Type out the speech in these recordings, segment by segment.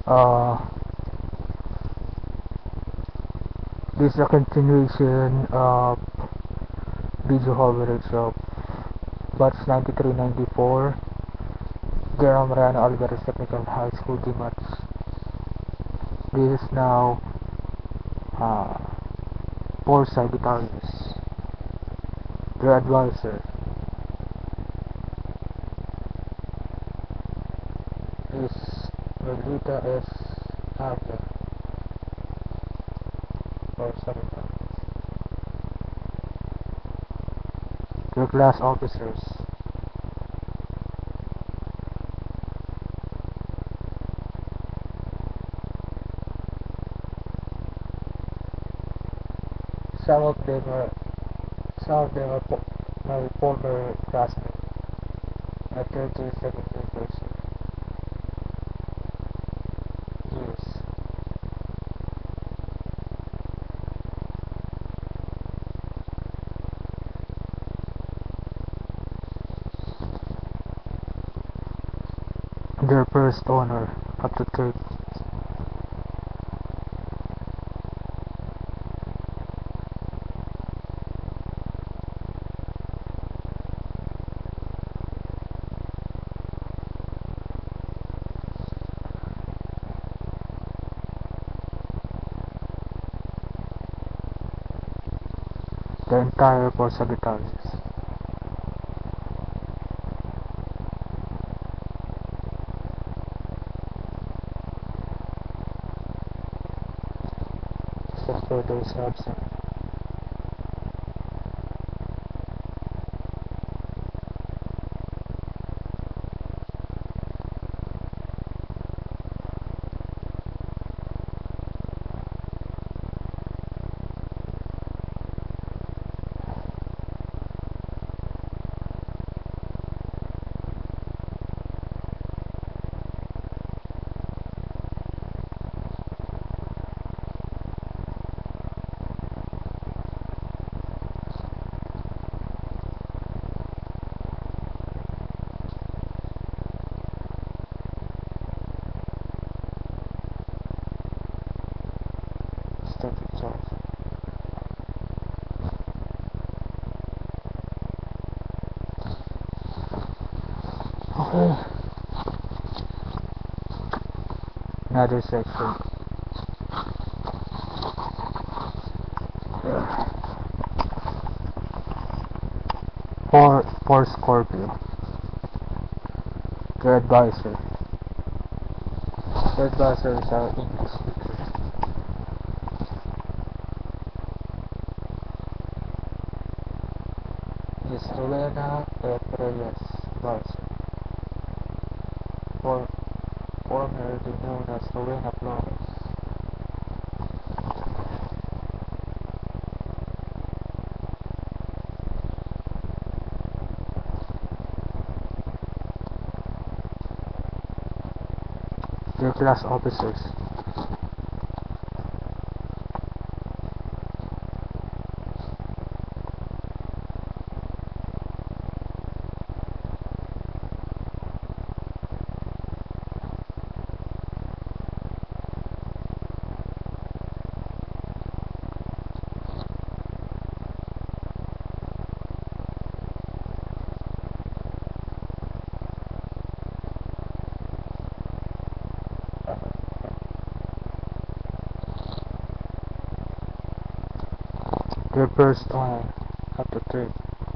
Uh, this is a continuation of video coverage of batch 9394 General Mariano Alvarez Technical High School GMATs. This is now four Sagittarius. Their advisor is Melita S. Haber for Sagittarius. Their class officers some of them are my former classmates at 32nd University. Yes. Their first owner of the church. The entire four Sagittarius. Except for those absent. Static charge. Okay. Another section. For Scorpio. Their advisor. Their advisor is our English teacher. Miss Rowena Reyes Barson, formerly known as Rowena Flores. Their class officers. Their first owner of the trade.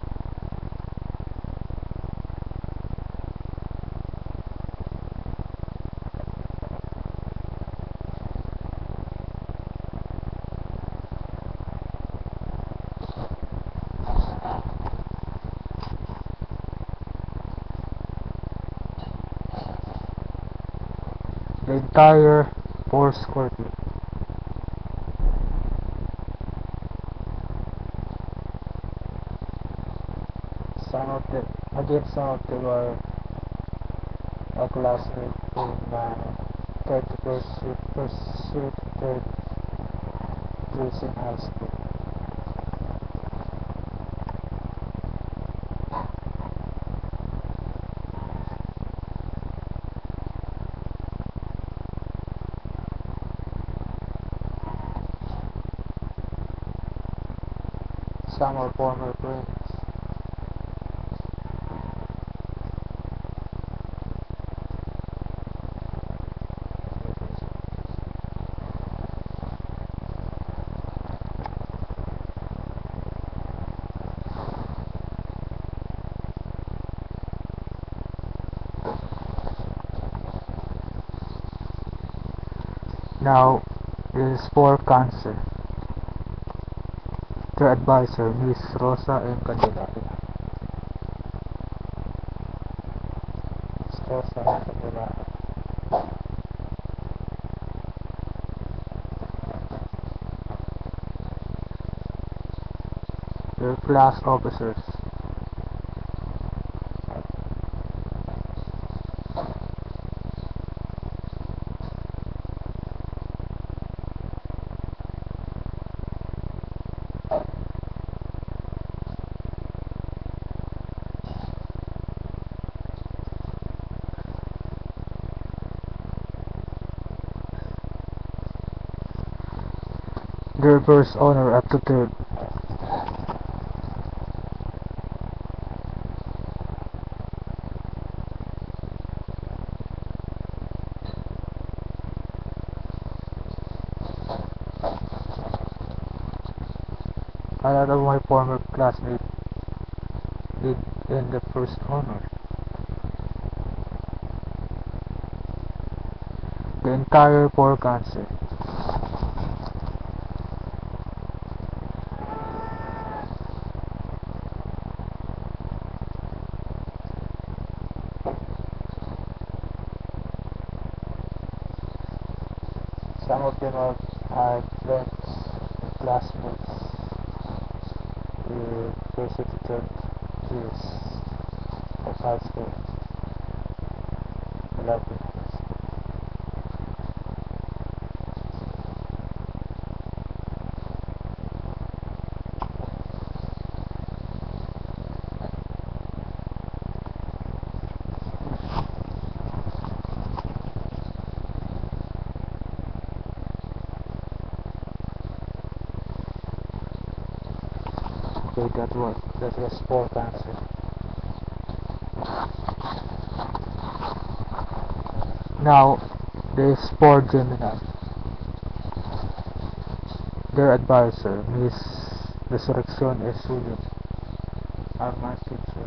The entire four Scorpio. Some of them were a classmate in 31st Pursuit 3rd Crescent High School. Some are former friends. Now is for cancer. The advisor, Miss Rosa M. Candelaria. Miss Rosa M. Candelaria. Their class officers. Their first honor up to third. A lot of my former classmates did in the first honor. The entire for cancer. Some of them are friends, classmates, with first to third years of high school. I love them. Okay, that was for cancer. Now there is for Gemini. Their advisor, Miss Resurrection Esulio, our math teacher.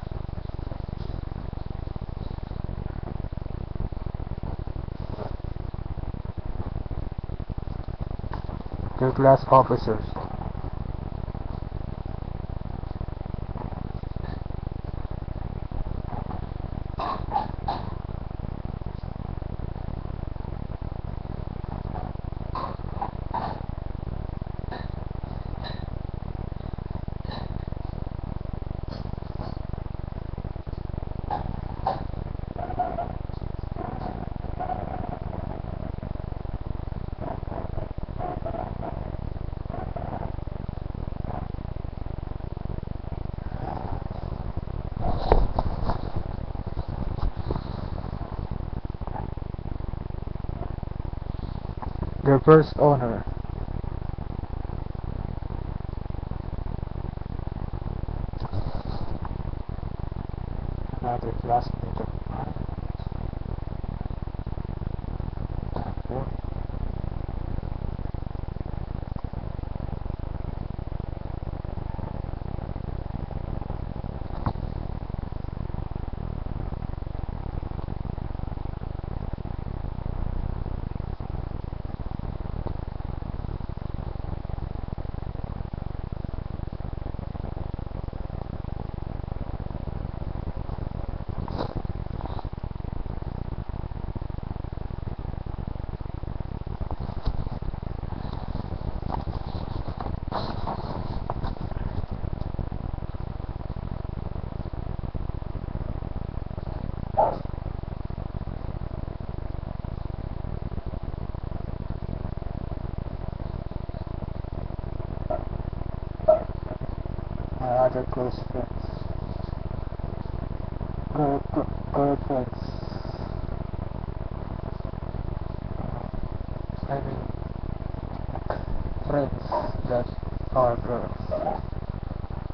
Their class officers. Their first honor. Another classmate of mine. My other close friends. Girlfriends. I mean, friends that are girls.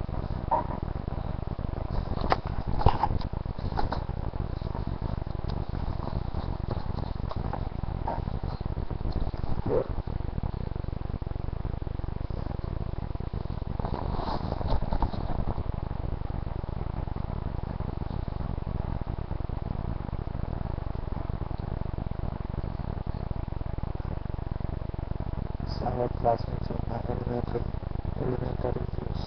our classmates in my elementary years.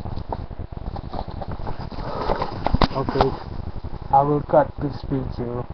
Okay, I will cut this video